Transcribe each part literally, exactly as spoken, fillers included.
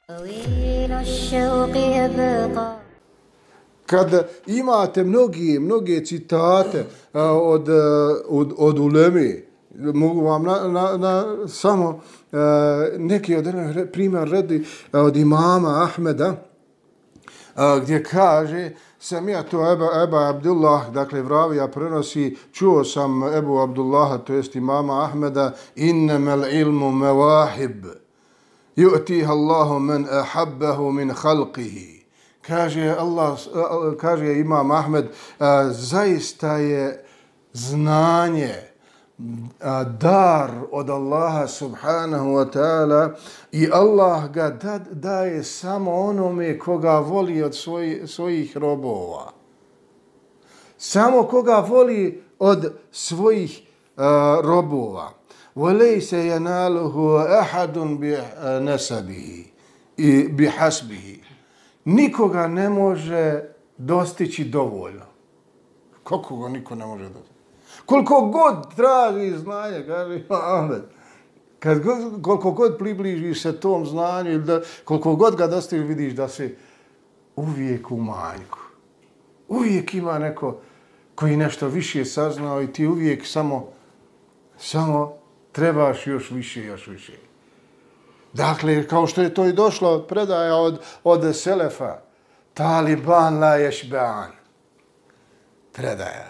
Kad imate mnogi, mnoge citate a, od, od, od uleme, mogu vam na, na, na, samo a, neki od primjer redi od imama Ahmeda, a, gdje kaže, sam ja to Eba, Eba Abdullah, dakle Vravija prenosi, čuo sam Ebu Abdullaha, to jest imama Ahmeda, innemel ilmu mevahib, yu'tiha Allahu men ahabbahu min halqihi. Kaže Allah, kaže imam Ahmed, zaista je znanje, dar od Allaha subhanahu wa ta'ala i Allah ga da, daje samo onome koga voli od svoj, svojih robova. Samo koga voli od svojih uh, robova. وَلَيْسَ يَنَالُهُ أَحَدٌ بِنَسَبِهِ i بِحَسْبِهِ. Nikoga ne može dostići dovoljno. Koliko ga niko ne može dostići? Koliko god traži znanje, kaže Ahmed, kad god, koliko god približiš se tom znanju, ili da, koliko god ga dostižiš, vidiš da si uvijek u manjku. Uvijek ima neko koji nešto više saznao i ti uvijek samo, samo trebaš još više, još više. Dakle, kao što je to i došlo od predaja od, od Selefa, Taliban la ješbean. Predaja.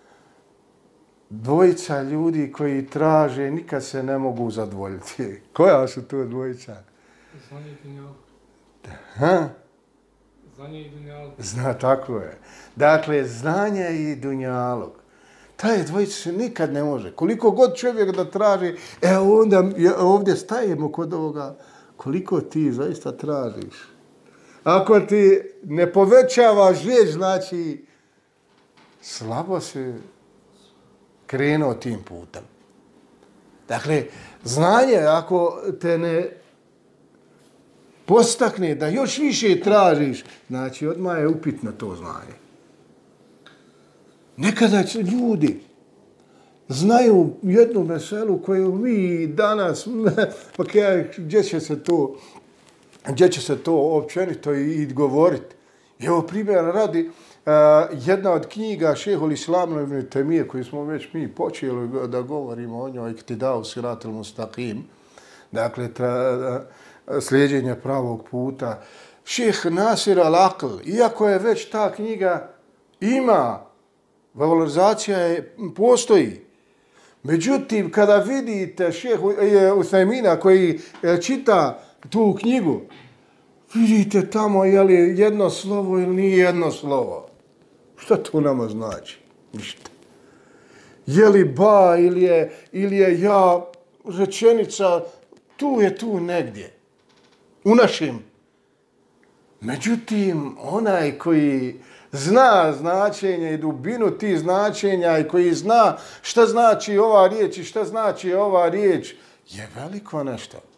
Dvojica ljudi koji traže, nikad se ne mogu zadovoljiti. Koja su to dvojica? Znanje i dunjalog. Ha? Znanje i dunjalog. Zna, tako je. Dakle, znanje i dunjalog. Taj dvojica se nikad ne može. Koliko god čovjek da traži, e onda ovdje stajemo kod ovoga, koliko ti zaista tražiš. Ako ti ne povećavaš riječ, znači slabo se krenuo tim putem. Dakle, znanje, ako te ne postakne da još više tražiš, znači odmah je upitno to znanje. Nekada ljudi znaju jednu meselu koju mi danas, pa gdje će se to, gdje će se to općenito i, i govoriti. Evo primjer radi, uh, jedna od knjiga Šejhul Islama ibn Tejmije, koju smo već mi počeli da govorimo o njoj, Iktidau siratul mustaqim, dakle tra, slijeđenje pravog puta. Šejh Nasir al-Aql, iako je već ta knjiga ima, valorizacija je, postoji. Međutim, kada vidite šeha Uthajmina koji čita tu knjigu, vidite tamo je li jedno slovo ili nije jedno slovo. Šta to nama znači? Ništa. Je li ba ili je, ili je ja, rečenica, tu je tu negdje. U našim. Međutim, onaj koji zna značenje i dubinu tih značenja i koji zna šta znači ova riječ i šta znači ova riječ, je veliko nešto.